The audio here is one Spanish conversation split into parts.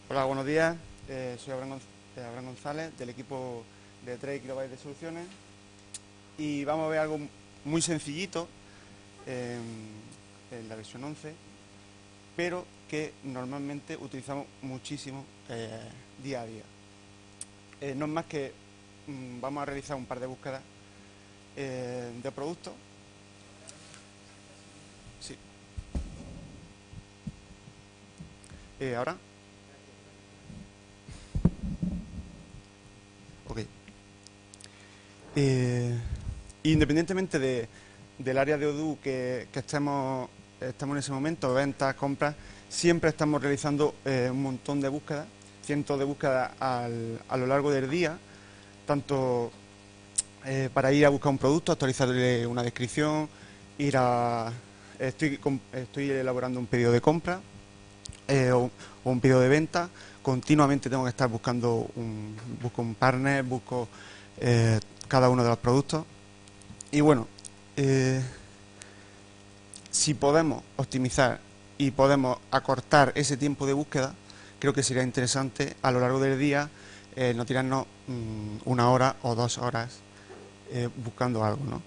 Hola, buenos días. Soy Abraham González del equipo de 3 kilobytes de soluciones y vamos a ver algo muy sencillito en la versión 11, pero que normalmente utilizamos muchísimo día a día. No es más que vamos a realizar un par de búsquedas de productos. Sí. Ahora. Ok. Independientemente del área de Odoo que estemos en ese momento, ventas, compras, siempre estamos realizando un montón de búsquedas, cientos de búsquedas a lo largo del día, tanto para ir a buscar un producto, actualizarle una descripción, estoy elaborando un pedido de compra o un pedido de venta. Continuamente tengo que estar busco un partner, busco cada uno de los productos. Y bueno, si podemos optimizar y podemos acortar ese tiempo de búsqueda, creo que sería interesante a lo largo del día no tirarnos 1 hora o 2 horas buscando algo, ¿no?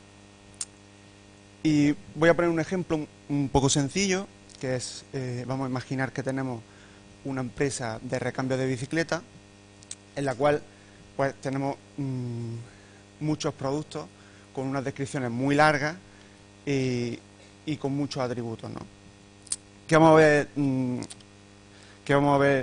Y voy a poner un ejemplo un poco sencillo, que es, vamos a imaginar que tenemos una empresa de recambio de bicicleta en la cual pues tenemos muchos productos con unas descripciones muy largas y con muchos atributos, ¿no? ¿Qué vamos a ver? ¿Qué vamos a ver?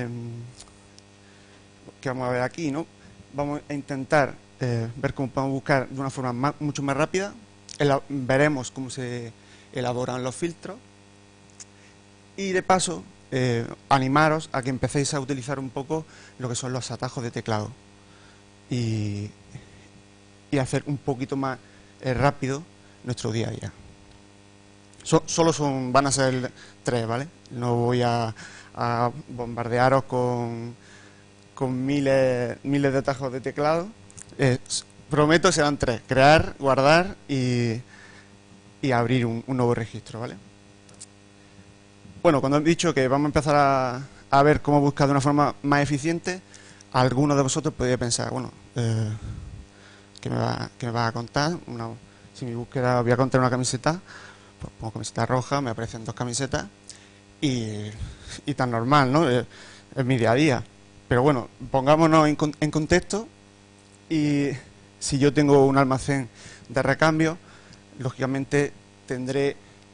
¿Qué vamos a ver aquí, no? Vamos a intentar ver cómo podemos buscar de una forma mucho más rápida. Veremos cómo se elaboran los filtros y de paso animaros a que empecéis a utilizar un poco lo que son los atajos de teclado y, y hacer un poquito más rápido nuestro día a día. Solo van a ser 3, ¿vale? No voy a bombardearos con miles de atajos de teclado. Prometo serán 3: crear, guardar y abrir un nuevo registro, ¿vale? Bueno, cuando he dicho que vamos a empezar a ver cómo buscar de una forma más eficiente, algunos de vosotros podría pensar, bueno, ¿qué me va a contar? Si mi búsqueda voy a contar una camiseta, pues pongo camiseta roja, me aparecen 2 camisetas y tan normal, ¿no? Es mi día a día. Pero bueno, pongámonos en contexto y si yo tengo un almacén de recambio, lógicamente tendré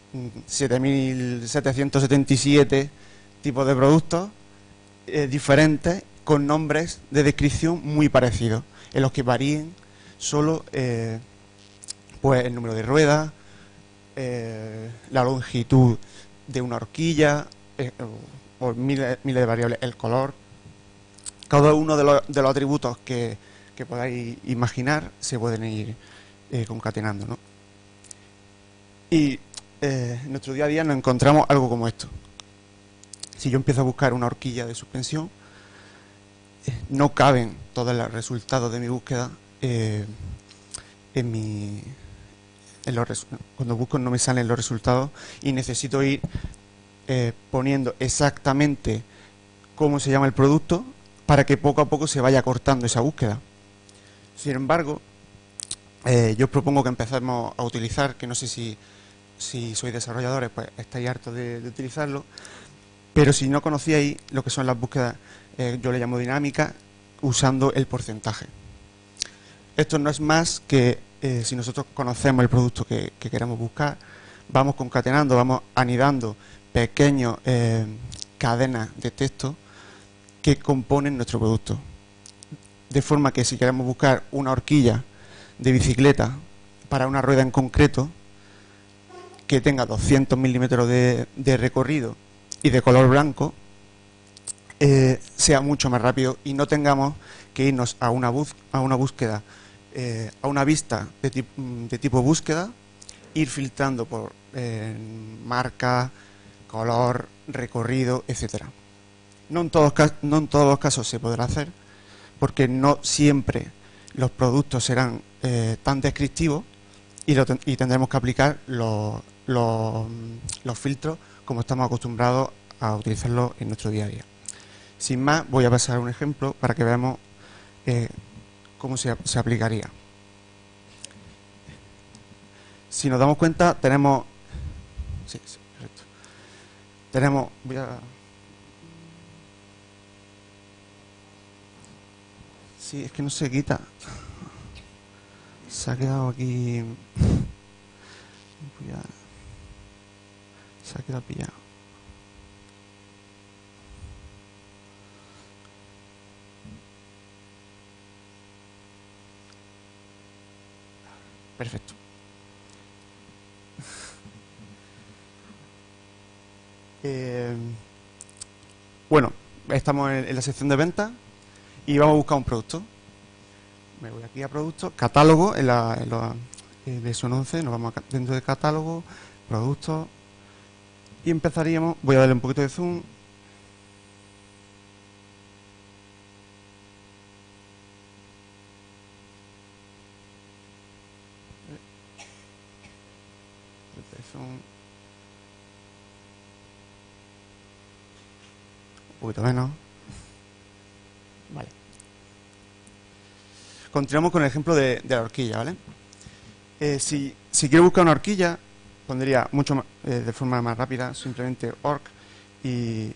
7.777 tipos de productos diferentes con nombres de descripción muy parecidos, en los que varíen solo pues el número de ruedas, la longitud de una horquilla o miles de variables, el color. Cada uno de los atributos que podáis imaginar se pueden ir concatenando, ¿no? Y en nuestro día a día nos encontramos algo como esto. Si yo empiezo a buscar una horquilla de suspensión, no caben todos los resultados de mi búsqueda cuando busco no me salen los resultados y necesito ir poniendo exactamente cómo se llama el producto para que poco a poco se vaya cortando esa búsqueda. Sin embargo, yo os propongo que empecemos a utilizar, que no sé si sois desarrolladores, pues estáis hartos de utilizarlo, pero si no conocíais lo que son las búsquedas, yo le llamo dinámicas, usando el porcentaje. Esto no es más que si nosotros conocemos el producto que queremos buscar, vamos concatenando, vamos anidando pequeñas cadenas de texto que componen nuestro producto. De forma que si queremos buscar una horquilla de bicicleta para una rueda en concreto que tenga 200 milímetros de recorrido y de color blanco, sea mucho más rápido y no tengamos que irnos a una búsqueda, a una vista de tipo búsqueda, ir filtrando por marca, color, recorrido, etcétera. No en todos los casos se podrá hacer, porque no siempre los productos serán tan descriptivos y tendremos que aplicar los filtros como estamos acostumbrados a utilizarlos en nuestro día a día. Sin más, voy a pasar un ejemplo para que veamos cómo se aplicaría. Si nos damos cuenta, tenemos... Sí, perfecto. Tenemos... Sí, es que no se quita. Se ha quedado aquí... Se ha quedado pillado. Perfecto. Bueno, estamos en la sección de ventas y vamos a buscar un producto. Me voy aquí a productos, catálogo, en la versión 11, nos vamos dentro de catálogo, productos, y empezaríamos, voy a darle un poquito de zoom. Un poquito menos. Vale. Continuamos con el ejemplo de la horquilla, ¿vale? Si quiero buscar una horquilla, pondría mucho más, de forma más rápida, simplemente orc y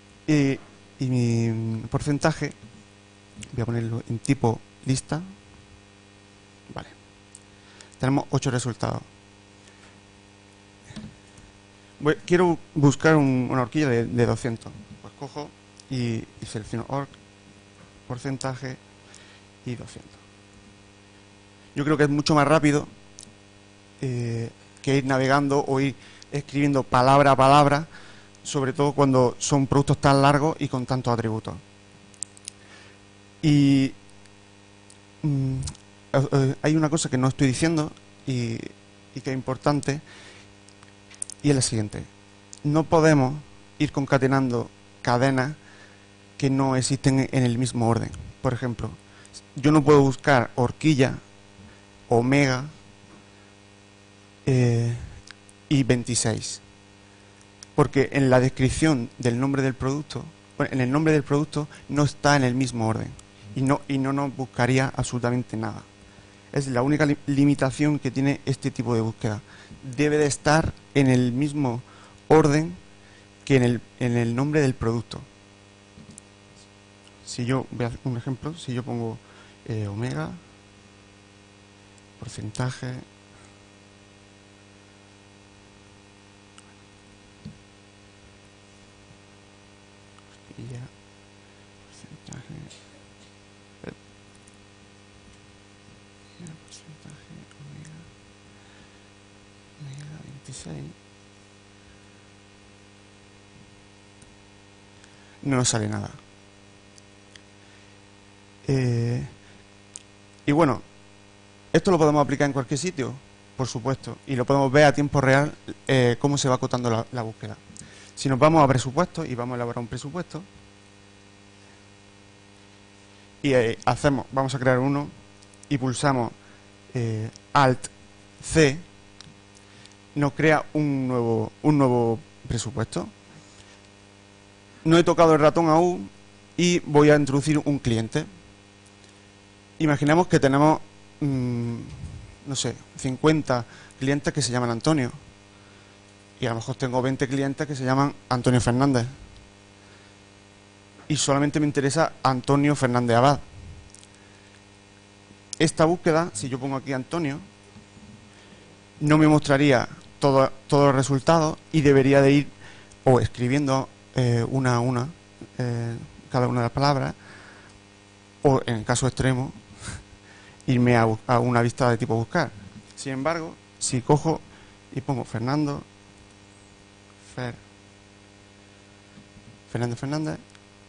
mi porcentaje, voy a ponerlo en tipo lista. Vale. Tenemos 8 resultados. Quiero buscar una horquilla de 200. Pues cojo y selecciono orc, porcentaje y 200. Yo creo que es mucho más rápido que ir navegando o ir escribiendo palabra a palabra, sobre todo cuando son productos tan largos y con tantos atributos. Y hay una cosa que no estoy diciendo y que es importante, y es la siguiente. No podemos ir concatenando cadenas que no existen en el mismo orden. Por ejemplo, yo no puedo buscar horquilla, omega y 26, porque en la descripción del nombre del producto, en el nombre del producto no está en el mismo orden y no nos buscaría absolutamente nada. Es la única limitación que tiene este tipo de búsqueda. Debe de estar en el mismo orden que en el nombre del producto. Si yo, voy a hacer un ejemplo, si yo pongo omega, porcentaje, horquilla, porcentaje, omega 26, no nos sale nada. Y bueno, esto lo podemos aplicar en cualquier sitio, por supuesto, y lo podemos ver a tiempo real cómo se va acotando la búsqueda. Si nos vamos a presupuestos y vamos a elaborar un presupuesto, y vamos a crear uno y pulsamos Alt C, nos crea un nuevo presupuesto. No he tocado el ratón aún y voy a introducir un cliente. Imaginemos que tenemos, no sé, 50 clientes que se llaman Antonio. Y a lo mejor tengo 20 clientes que se llaman Antonio Fernández. Y solamente me interesa Antonio Fernández Abad. Esta búsqueda, si yo pongo aquí Antonio, no me mostraría todos los resultados y debería de ir o escribiendo una a una cada una de las palabras, o en el caso extremo irme a una vista de tipo buscar. Sin embargo, si cojo y pongo Fernando Fernández,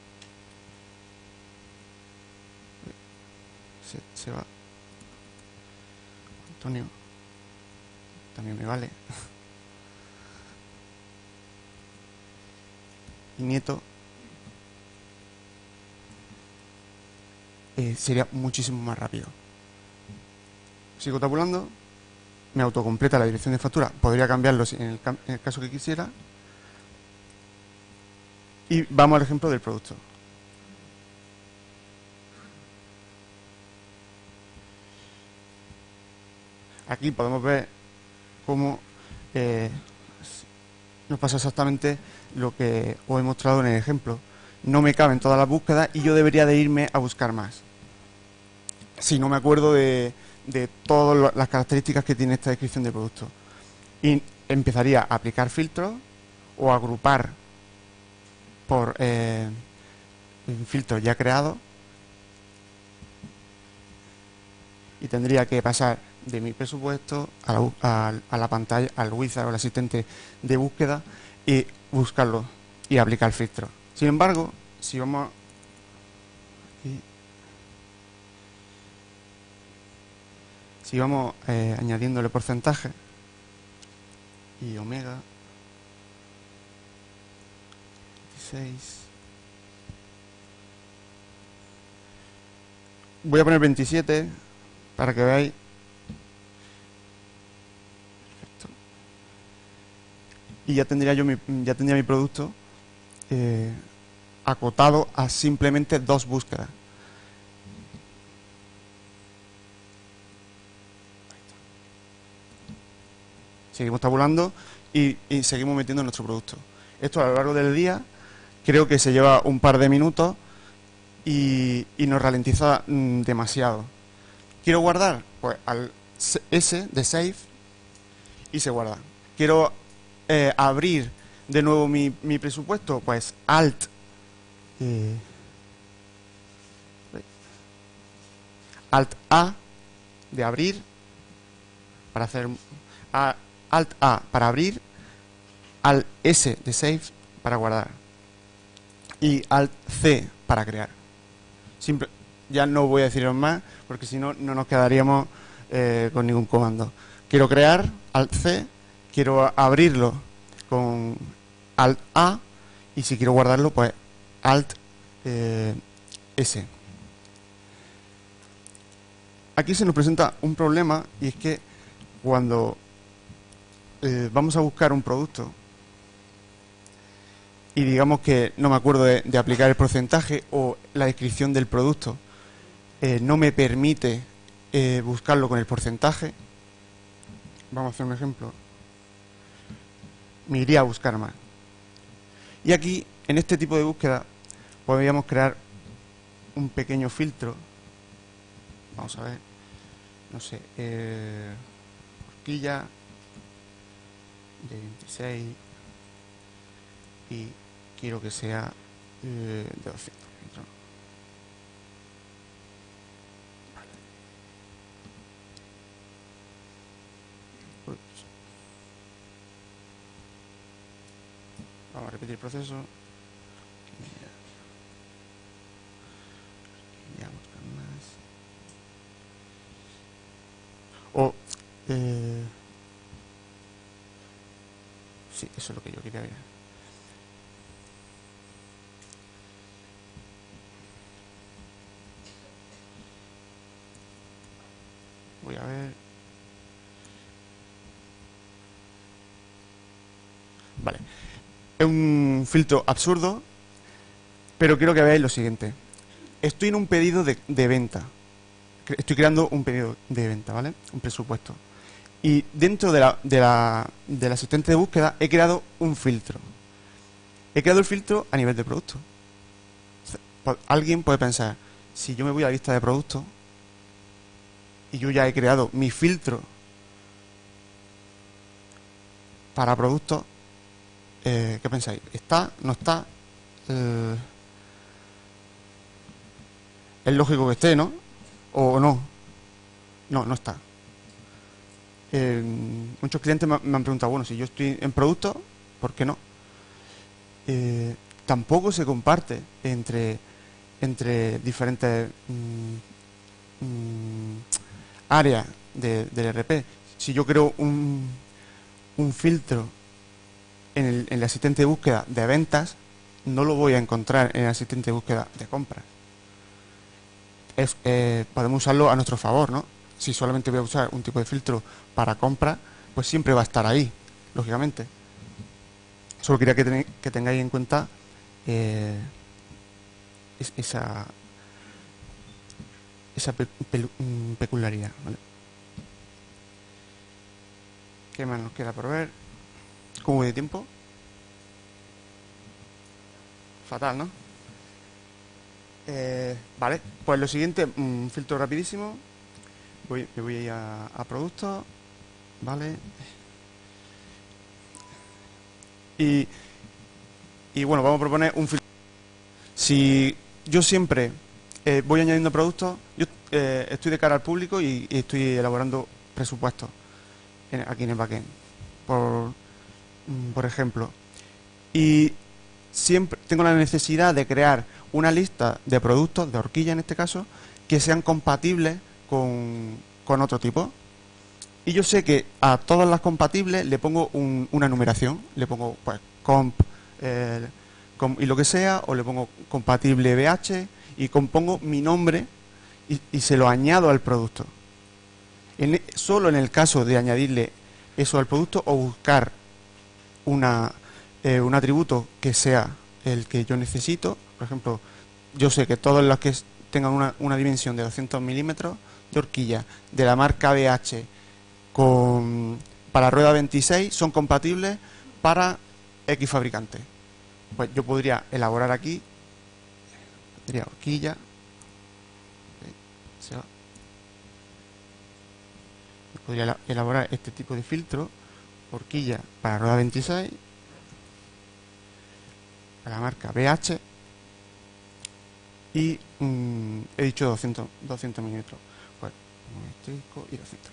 se va. Antonio también me vale. Y Nieto sería muchísimo más rápido. Sigo tabulando, me autocompleta la dirección de factura, podría cambiarlo en el caso que quisiera. Y vamos al ejemplo del producto. Aquí podemos ver cómo nos pasa exactamente lo que os he mostrado en el ejemplo. No me caben todas las búsquedas y yo debería de irme a buscar más. Si no me acuerdo de todas las características que tiene esta descripción de producto. Y empezaría a aplicar filtros o agrupar por filtros ya creados, y tendría que pasar de mi presupuesto a la pantalla, al wizard o al asistente de búsqueda, y buscarlo y aplicar filtros. Sin embargo, si vamos aquí, si vamos añadiéndole porcentaje y omega 26, voy a poner 27 para que veáis. Perfecto. Y ya tendría mi producto acotado a simplemente 2 búsquedas. Seguimos tabulando y seguimos metiendo nuestro producto. Esto a lo largo del día creo que se lleva un par de minutos y nos ralentiza demasiado. ¿Quiero guardar? Pues al S de Save y se guarda. ¿Quiero abrir de nuevo mi presupuesto? Pues Alt Alt A de abrir para hacer Alt A para abrir, Alt S de Save para guardar y Alt C para crear. Ya no voy a deciros más porque si no, no nos quedaríamos con ningún comando. Quiero crear, Alt C, quiero abrirlo con Alt A y si quiero guardarlo, pues Alt S. Aquí se nos presenta un problema y es que cuando vamos a buscar un producto y digamos que no me acuerdo de aplicar el porcentaje o la descripción del producto no me permite buscarlo con el porcentaje, vamos a hacer un ejemplo, me iría a buscar más. Y aquí, en este tipo de búsqueda, podríamos crear un pequeño filtro. Vamos a ver, no sé, horquilla de 26 y quiero que sea de 200. Vamos a repetir el proceso. Ya buscar más. O sí, eso es lo que yo quería ver. Voy a ver. Vale. Es un filtro absurdo, pero quiero que veáis lo siguiente. Estoy en un pedido de venta. Estoy creando un pedido de venta, ¿vale? Un presupuesto. Y dentro del asistente de búsqueda he creado un filtro. He creado el filtro a nivel de producto. Alguien puede pensar, si yo me voy a la lista de productos y yo ya he creado mi filtro para productos, ¿qué pensáis? ¿Está? ¿No está? Es lógico que esté, ¿no? ¿O no? No, no está. Muchos clientes me han preguntado, bueno, si yo estoy en productos, ¿por qué no? Tampoco se comparte entre diferentes áreas del ERP. Si yo creo un filtro en el asistente de búsqueda de ventas, no lo voy a encontrar en el asistente de búsqueda de compras. Podemos usarlo a nuestro favor, ¿no? Si solamente voy a usar un tipo de filtro para compra, pues siempre va a estar ahí, lógicamente. Solo quería que tengáis en cuenta esa peculiaridad, ¿vale? ¿Qué más nos queda por ver? ¿Cómo voy de tiempo? Fatal, ¿no? Vale, pues lo siguiente, un filtro rapidísimo. Me voy a ir a productos, ¿vale? Y, y bueno, vamos a proponer un filtro. Si yo siempre voy añadiendo productos, yo estoy de cara al público y estoy elaborando presupuestos aquí en el backend, por ejemplo. Y siempre tengo la necesidad de crear una lista de productos, de horquilla en este caso, que sean compatibles con otro tipo. Y yo sé que a todas las compatibles le pongo una numeración, le pongo pues y lo que sea, o le pongo compatible BH y compongo mi nombre y se lo añado al producto. Solo en el caso de añadirle eso al producto o buscar un atributo que sea el que yo necesito. Por ejemplo, yo sé que todos los que tengan una dimensión de 200 milímetros de horquilla de la marca BH para rueda 26 son compatibles para X fabricante. Pues yo podría elaborar aquí, tendría horquilla, podría elaborar este tipo de filtro, horquilla para rueda 26, para la marca BH, y he dicho 200 milímetros, pues y 200 milímetros.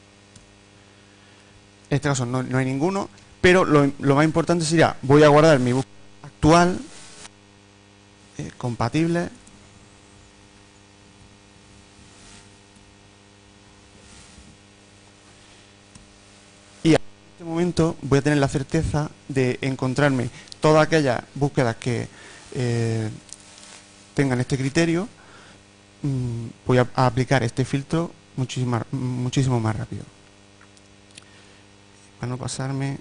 En este caso no hay ninguno, pero lo más importante sería, voy a guardar mi búsqueda actual, compatible, y en este momento voy a tener la certeza de encontrarme todas aquellas búsquedas que tengan este criterio. Voy a aplicar este filtro muchísimo más rápido para no pasarme.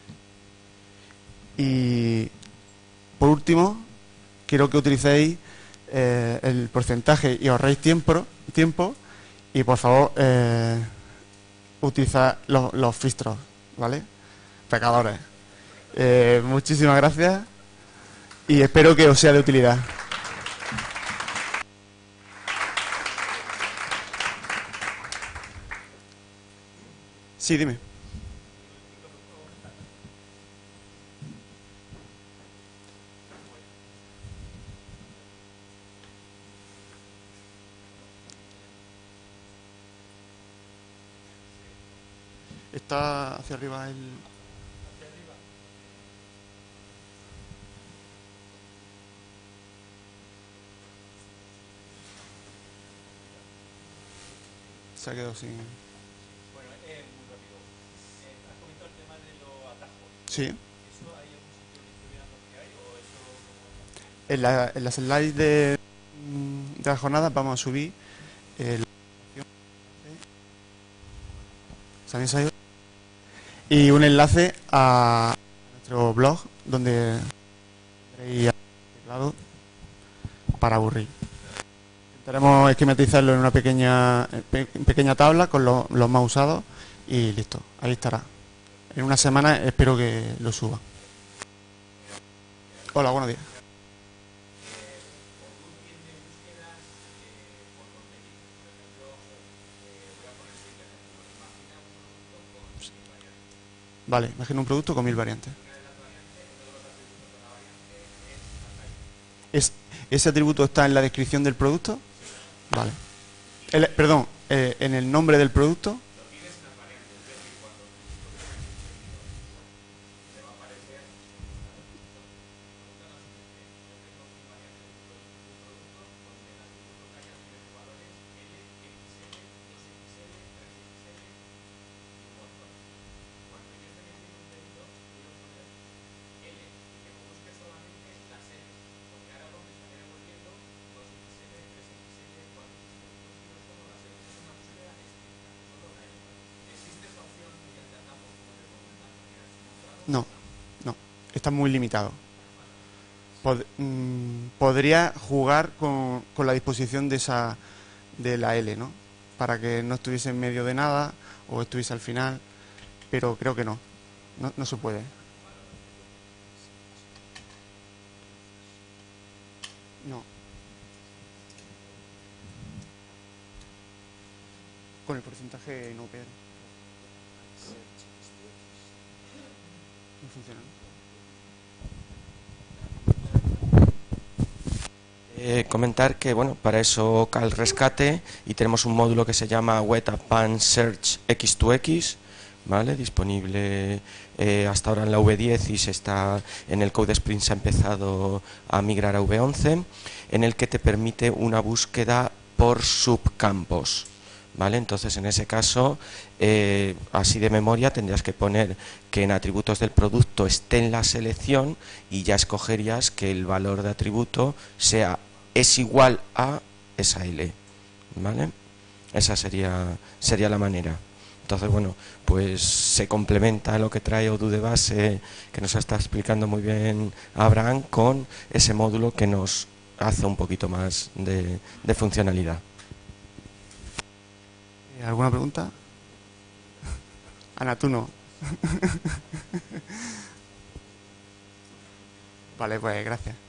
Y por último, quiero que utilicéis el porcentaje y ahorréis tiempo y por favor utilizad los filtros, ¿vale? Pecadores. Muchísimas gracias y espero que os sea de utilidad. Sí, dime. Está hacia arriba el... Se ha quedado sin... Bueno, muy rápido. Has comentado el tema de los atajos. Sí. ¿Eso hay algún sitio en Instagram donde hay o eso como... En las slides de la jornada vamos a subir la presentación y un enlace a nuestro blog donde tenéis teclado para aburrir. Intentaremos esquematizarlo en una pequeña tabla con los más usados y listo, ahí estará. En una semana espero que lo suba. Hola, buenos días. Vale, imagino un producto con 1000 variantes. ¿Ese atributo está en la descripción del producto? Vale. Perdón, en el nombre del producto. No, no, está muy limitado. Podría jugar con la disposición de la L, ¿no? Para que no estuviese en medio de nada o estuviese al final. pero creo que no. No se puede. No. Con el porcentaje no opera. No funciona. Comentar que bueno, para eso cae el rescate y tenemos un módulo que se llama Web Advanced Search X2X, ¿vale? Disponible hasta ahora en la V10 y se está en el Code Sprint se ha empezado a migrar a V11, en el que te permite una búsqueda por subcampos, ¿vale? Entonces en ese caso, así de memoria tendrías que poner que en atributos del producto esté en la selección y ya escogerías que el valor de atributo es igual a esa L, ¿vale? Esa sería la manera. Entonces, bueno, pues se complementa lo que trae Odoo de base, que nos está explicando muy bien Abraham, con ese módulo que nos hace un poquito más de funcionalidad. ¿Alguna pregunta? Ana, tú no. Vale, pues gracias.